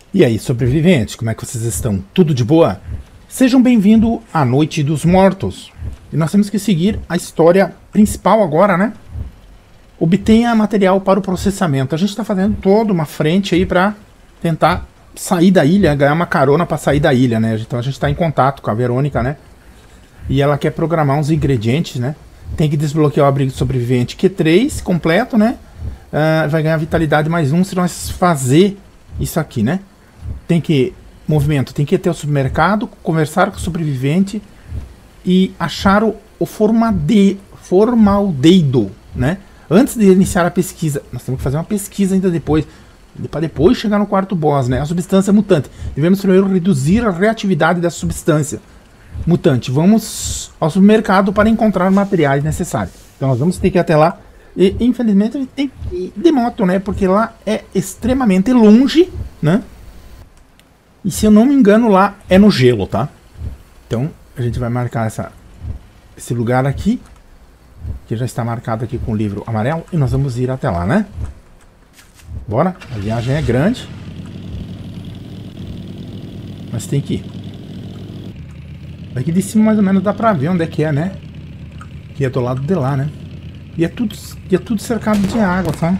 E aí, sobreviventes, como é que vocês estão? Tudo de boa? Sejam bem-vindos à Noite dos Mortos. E nós temos que seguir a história principal agora, né? Obtenha material para o processamento. A gente está fazendo toda uma frente aí para tentar sair da ilha, ganhar uma carona para sair da ilha, né? Então a gente está em contato com a Verônica, né? E ela quer programar uns ingredientes, né? Tem que desbloquear o abrigo sobrevivente Q3 completo, né? Vai ganhar vitalidade mais um se nós fazer isso aqui, né? Tem que movimento, tem que ir até o supermercado, conversar com o sobrevivente e achar o formaldeído, né? Antes de iniciar a pesquisa, nós temos que fazer uma pesquisa ainda depois, para depois chegar no quarto boss, né? A substância mutante. Devemos primeiro reduzir a reatividade dessa substância mutante. Vamos ao supermercado para encontrar materiais necessários. Então nós vamos ter que ir até lá. E infelizmente a gente tem que ir de moto, né? Porque lá é extremamente longe, né? E se eu não me engano, lá é no gelo, tá? Então a gente vai marcar esse lugar aqui, que já está marcado aqui com o livro amarelo, e nós vamos ir até lá, né? Bora, a viagem é grande, mas tem que ir. Daqui de cima mais ou menos dá pra ver onde é que é, né? Que é do lado de lá, né? E é tudo cercado de água, tá?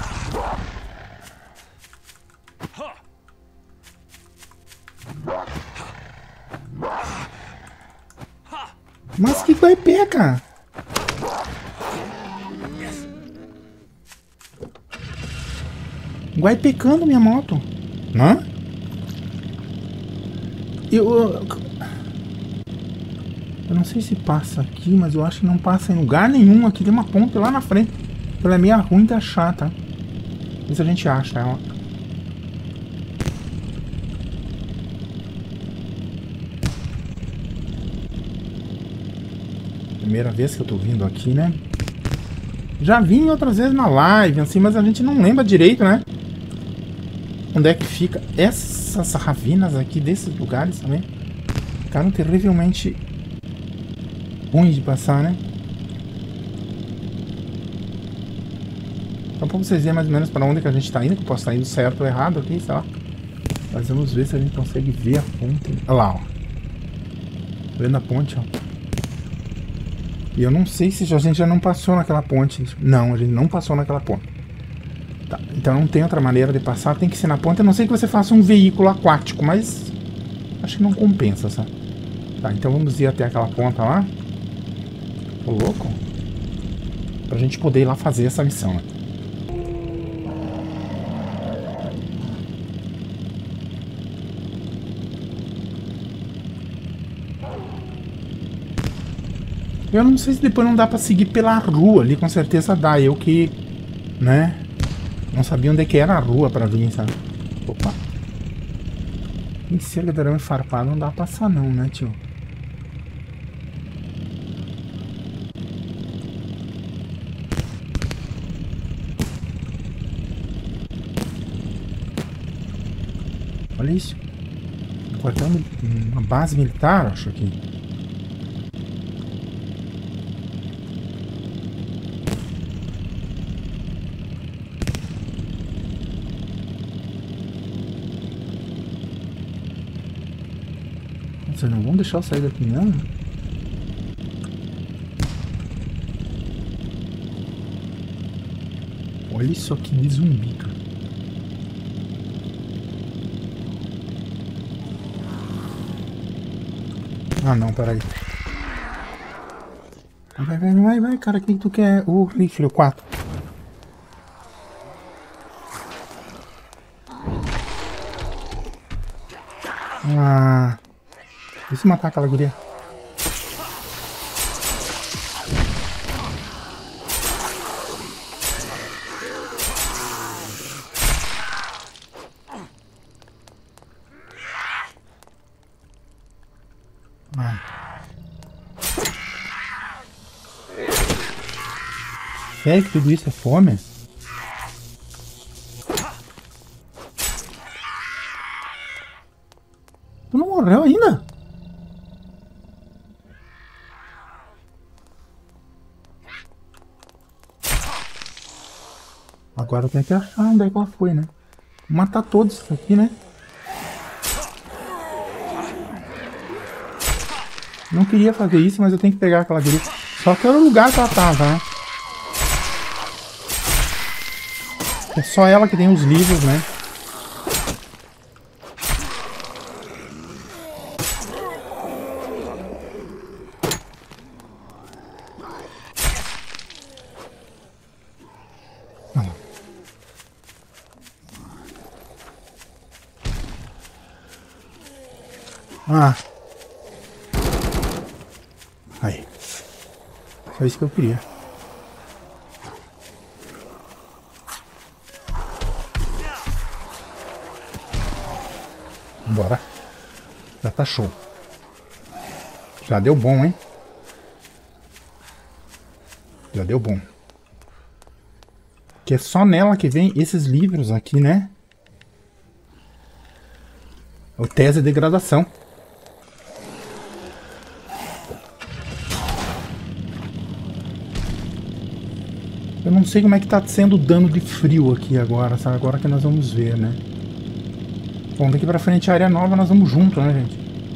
Mas que guaipé, cara? Guaipecando minha moto. Hã? Eu não sei se passa aqui, mas eu acho que não passa em lugar nenhum. Aqui tem uma ponte lá na frente. Ela é meio ruim de achar, tá? Vê se a gente acha ela. Primeira vez que eu tô vindo aqui, né? Já vim outras vezes na live, assim, mas a gente não lembra direito, né? Onde é que fica? Essas ravinas aqui desses lugares também ficaram terrivelmente ruins de passar, né? Então pra vocês verem mais ou menos para onde que a gente tá indo, que eu posso estar indo certo ou errado aqui, sei lá. Mas vamos ver se a gente consegue ver a ponte. Olha lá, ó. Vendo a ponte, ó. E eu não sei se a gente já não passou naquela ponte. Não, a gente não passou naquela ponte. Tá, então não tem outra maneira de passar, tem que ser na ponte. A não ser que você faça um veículo aquático, mas acho que não compensa, sabe? Tá, então vamos ir até aquela ponta lá. Tô louco. Pra gente poder ir lá fazer essa missão, né? Eu não sei se depois não dá pra seguir pela rua ali, com certeza dá. Eu que, né, não sabia onde é que era a rua pra vir, sabe? Opa. Em cerca de arame farpado não dá pra passar não, né, tio? Olha isso. Um quartel, uma base militar, acho aqui. Vocês não vão deixar eu sair daqui, não? Olha isso aqui de zumbi, cara. Ah, não, peraí. Vai, cara. O que tu quer? O rifle, o 4. Ah... Deixa eu matar aquela guria. Sério que tudo isso é fome? Tu não morreu ainda? Agora tem que achar onde é que ela foi, né? Matar todos isso aqui, né? Não queria fazer isso, mas eu tenho que pegar aquela guria. Só que era o lugar que ela tava, né? É só ela que tem os livros, né? Ah. Aí. Só isso que eu queria. Bora. Já tá show. Já deu bom, hein? Já deu bom. Que é só nela que vem esses livros aqui, né? O tese de graduação. Eu não sei como é que tá sendo o dano de frio aqui agora, sabe? Agora que nós vamos ver, né? Bom, daqui pra frente a área nova nós vamos junto, né, gente?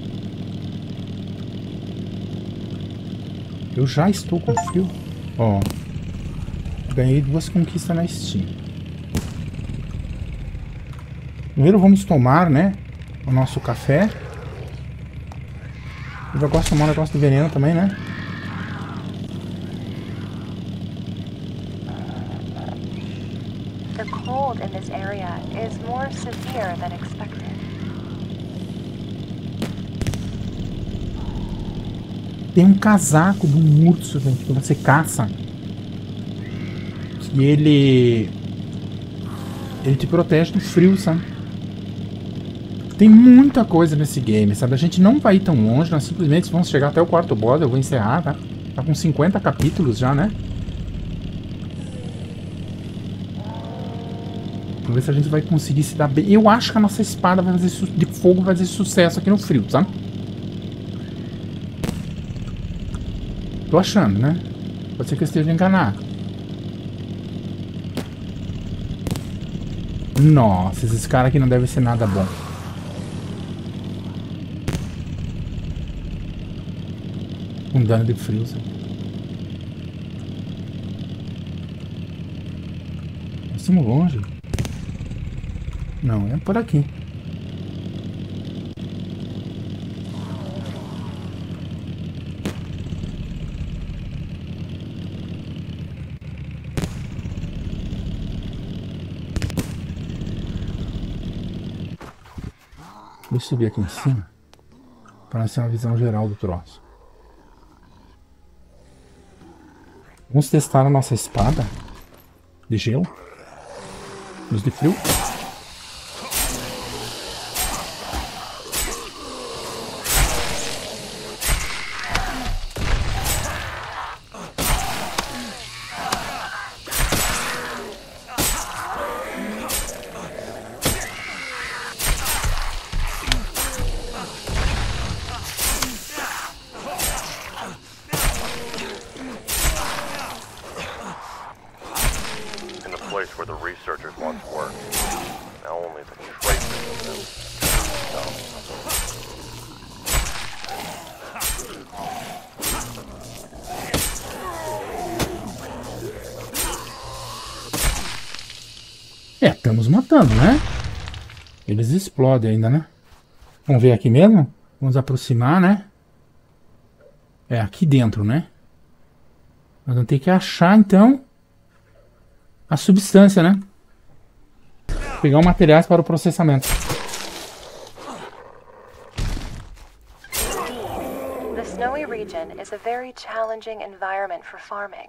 Eu já estou com frio. Ó. Ganhei 2 conquistas na Steam. Primeiro vamos tomar, né? O nosso café. Eu já gosto de tomar um negócio de veneno também, né? The cold in this area is more severe than expected. Tem um casaco de um urso, gente, que você caça. Que ele te protege do frio, sabe? Tem muita coisa nesse game, sabe? A gente não vai ir tão longe, nós simplesmente vamos chegar até o 4º boss, eu vou encerrar, tá? Tá com 50 capítulos já, né? Vamos ver se a gente vai conseguir se dar bem. Eu acho que a nossa espada vai fazer de fogo vai fazer sucesso aqui no frio, sabe? Tô achando, né? Pode ser que eu esteja enganado. Nossa, esses caras aqui não devem ser nada bom. Com dano de frio, sabe? Nós estamos longe. Não, é por aqui. Deixa eu subir aqui em cima para ter uma visão geral do troço. Vamos testar a nossa espada de gelo. Nos de frio. Where the researchers once worked. Now only the traces of them. É, estamos matando, né? Eles explodem ainda, né? Vamos ver aqui mesmo? Vamos aproximar, né? É, aqui dentro, né? Nós vamos ter que achar, então, a substância, né? Pegar os materiais para o processamento. The snowy region is a very challenging environment for farming.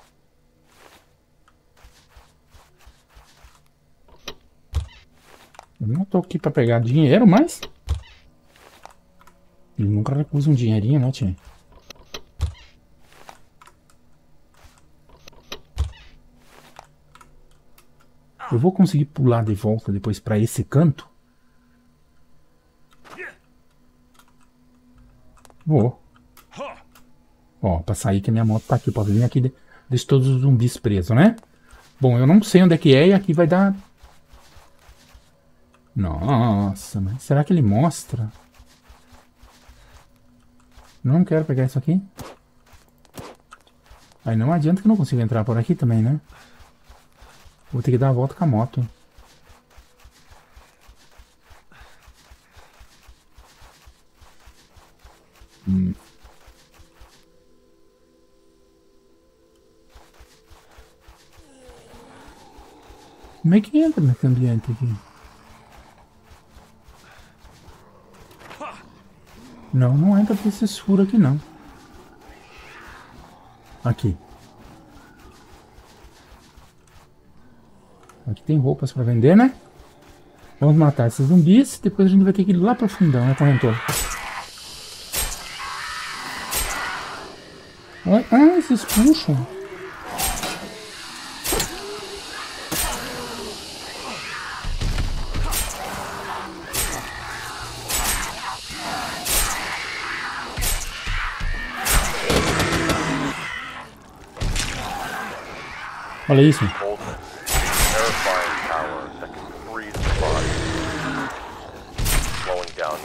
Eu não tô aqui para pegar dinheiro, mas ele nunca recusa um dinheirinho, né, tia? Eu vou conseguir pular de volta depois para esse canto? Vou. Ó, pra sair que a minha moto tá aqui. Pode vir aqui, deixa todos os zumbis presos, né? Bom, eu não sei onde é que é e aqui vai dar... Nossa, mas será que ele mostra? Não quero pegar isso aqui. Aí não adianta que eu não consigo entrar por aqui também, né? Vou ter que dar a volta com a moto. Como é que entra nesse ambiente aqui? Não, não entra por esses furos aqui não. Aqui. Aqui tem roupas pra vender, né? Vamos matar esses zumbis. Depois a gente vai ter que ir lá pro fundão, né, corretor? Ah, esses puxam. Olha isso. Coldness. Terrifying power that can freeze the body. Slowing down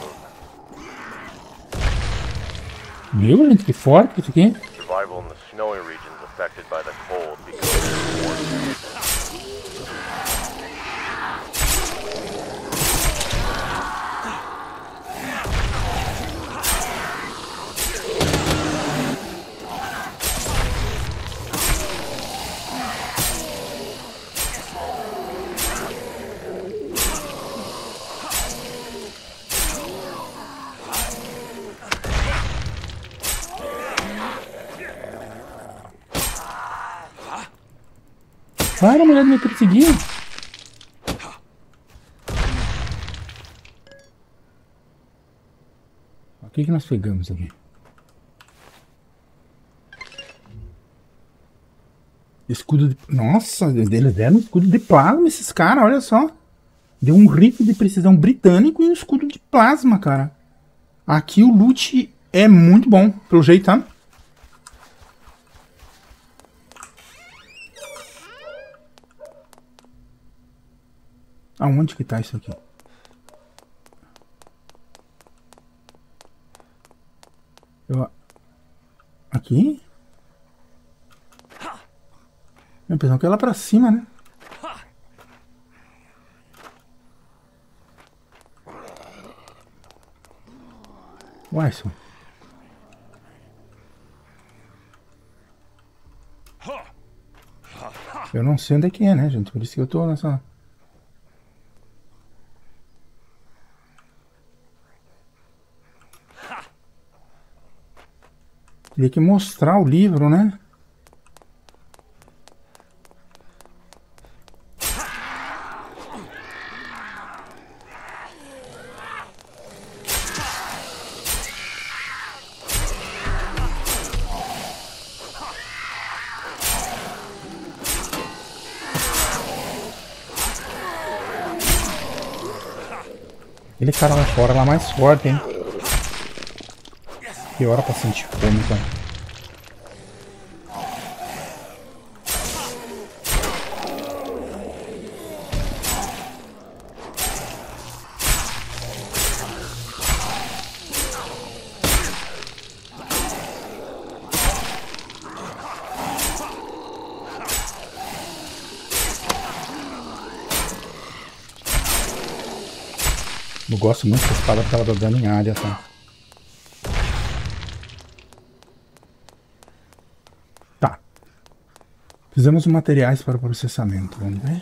movement. Meu, gente, que forte isso aqui. Survival in the snowy regions affected by the cold becomes more difficult. Para, a mulher me perseguir. O que nós pegamos aqui? Escudo de... Nossa, eles deram um escudo de plasma, esses caras, olha só. Deu um rifle de precisão britânico e um escudo de plasma, cara. Aqui o loot é muito bom, pelo jeito, tá? Aonde que tá isso aqui? Aqui? Minha impressão que é lá pra cima, né? Uai, só. Eu não sei onde é que é, né, gente? Por isso que eu tô nessa... Teria que mostrar o livro, né? Aquele cara lá fora, lá mais forte, hein? Que hora pra sentir fome, cara. Eu gosto muito da espada porque ela dá dano em área, tá? Tá. Fizemos os materiais para o processamento, vamos ver.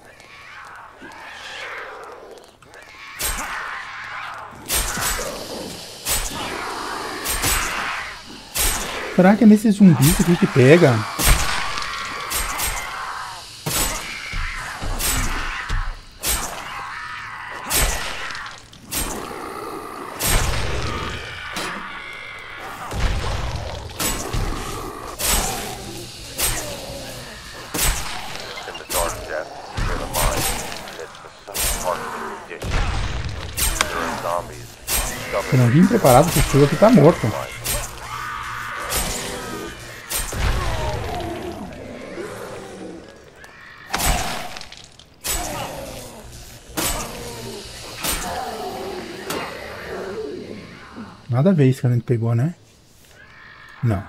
Será que é nesses zumbis aqui que pega? Se não vim preparado pro frio aqui, tá morto. Nada a ver isso que a gente pegou, né? Não.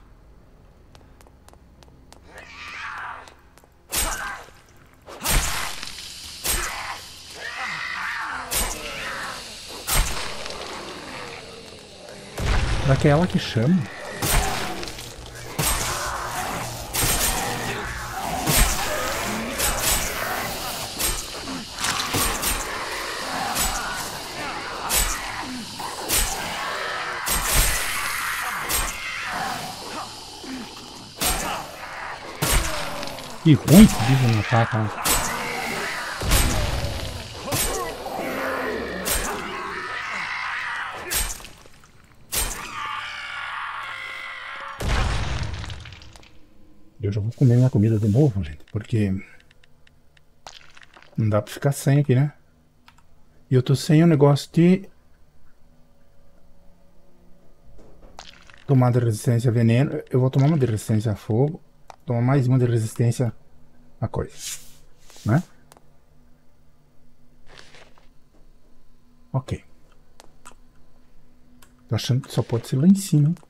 Será que é ela que chama? Que ruim esse bicho não ataca, né? Eu já vou comer minha comida de novo, gente, porque não dá pra ficar sem aqui, né? E eu tô sem o negócio de tomar de resistência a veneno. Eu vou tomar uma de resistência a fogo. Tomar mais uma de resistência a coisa, né? Ok. Tô achando que só pode ser lá em cima, hein?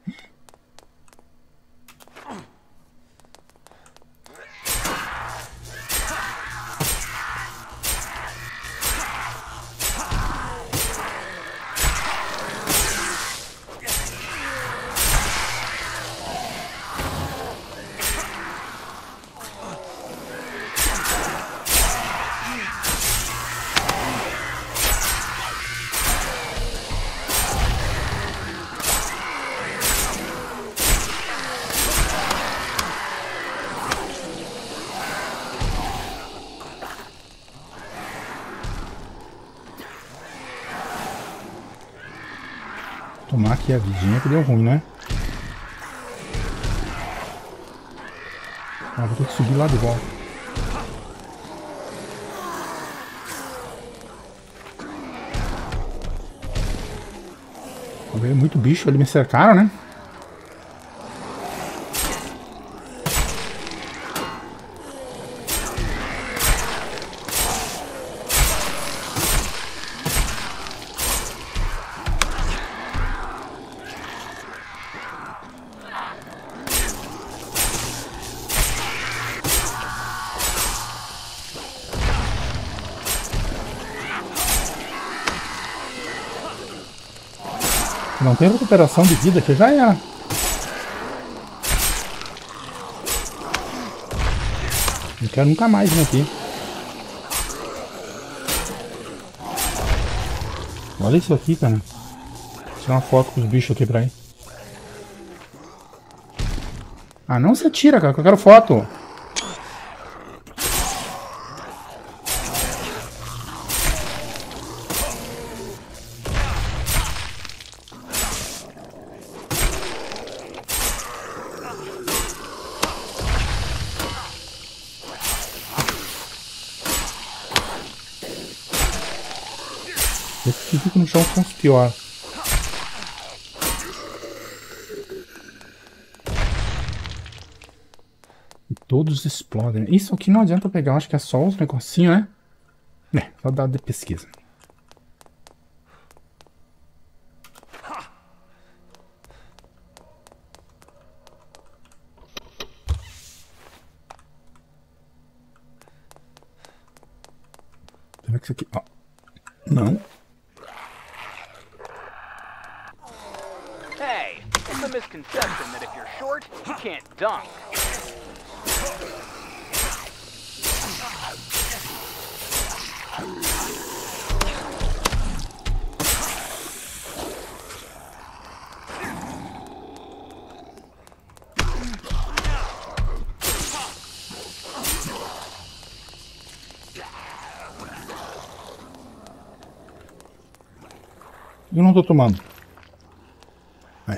Tomar aqui a vidinha que deu ruim, né? Ah, vou ter que subir lá de volta. Veio muito bicho, eles me cercaram, né? Não tem recuperação de vida, que já era. Não quero nunca mais vir aqui. Olha isso aqui, cara. Vou tirar uma foto com os bichos aqui pra ir. Ah, não se atira, cara, que eu quero foto. Esse que fica no chão são os piores. E todos explodem. Isso aqui não adianta pegar, eu acho que é só os negocinhos, né? É, só dá de pesquisa. Será que isso aqui... Ó. Não. Hey, it's a misconception that if you're short, you can't dunk. Eu não tô tomando. É.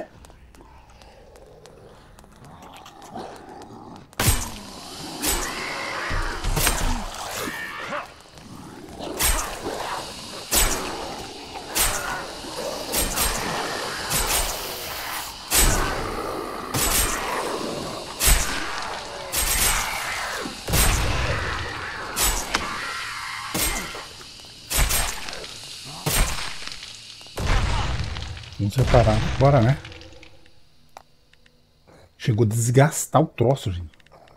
Vamos separar agora, né? Chegou a desgastar o troço, gente.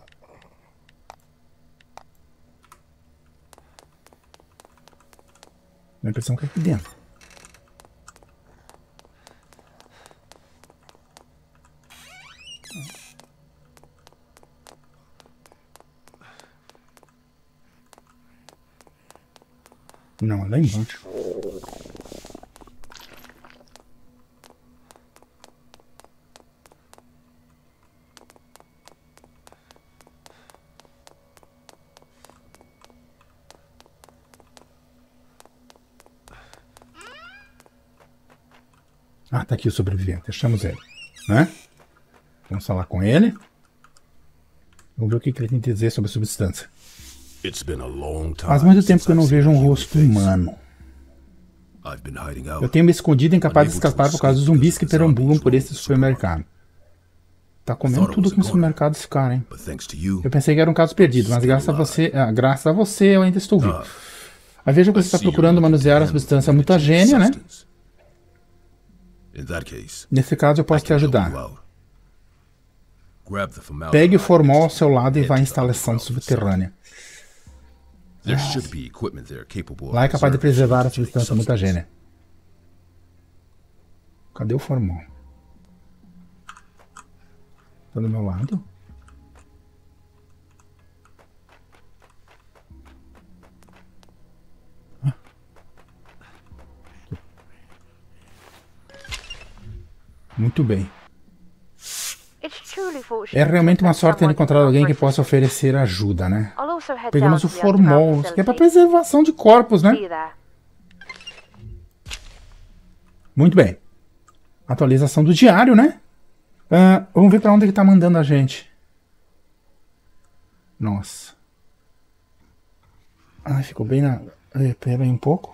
Dá a impressão que é aqui dentro. Não, é lá embaixo. Ah, tá aqui o sobrevivente. Achamos ele, né? Vamos falar com ele. Vamos ver o que ele tem a dizer sobre a substância. Faz muito tempo que eu não vejo um rosto humano. Eu tenho me escondido incapaz de escapar por causa dos zumbis que perambulam por esse supermercado. Tá comendo tudo aqui no supermercado esse cara, hein? Eu pensei que era um caso perdido, mas graças a você eu ainda estou vivo. Aí veja que você está procurando manusear a substância mutagênia, né? Nesse caso eu posso te ajudar. Pegue o formol ao seu lado e vá à instalação subterrânea. Lá é capaz de preservar a substância mutagênia. Cadê o formol? Tá do meu lado? Muito bem. É realmente uma sorte ter encontrado alguém que possa oferecer ajuda, né? Pegamos o formol, que é para preservação de corpos, né? Muito bem. Atualização do diário, né? Vamos ver para onde ele tá mandando a gente. Nossa. Ai, ficou bem na... Pera aí um pouco.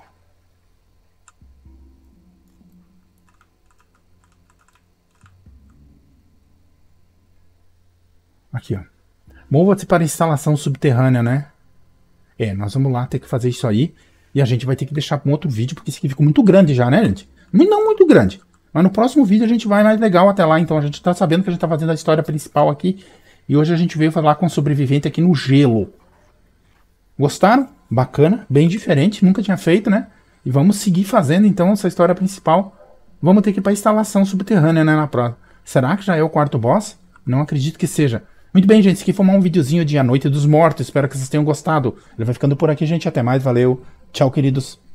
Aqui, ó. Mova-se para instalação subterrânea, né? Nós vamos lá ter que fazer isso aí. E a gente vai ter que deixar para um outro vídeo, porque isso aqui ficou muito grande já, né, gente? Não muito grande. Mas no próximo vídeo a gente vai mais legal até lá. Então a gente tá sabendo que a gente tá fazendo a história principal aqui. E hoje a gente veio falar com um sobrevivente aqui no gelo. Gostaram? Bacana. Bem diferente. Nunca tinha feito, né? E vamos seguir fazendo então essa história principal. Vamos ter que ir para instalação subterrânea, né, na próxima. Será que já é o quarto boss? Não acredito que seja. Muito bem, gente, esse aqui foi um videozinho de A Noite dos Mortos. Espero que vocês tenham gostado. Ele vai ficando por aqui, gente. Até mais, valeu. Tchau, queridos.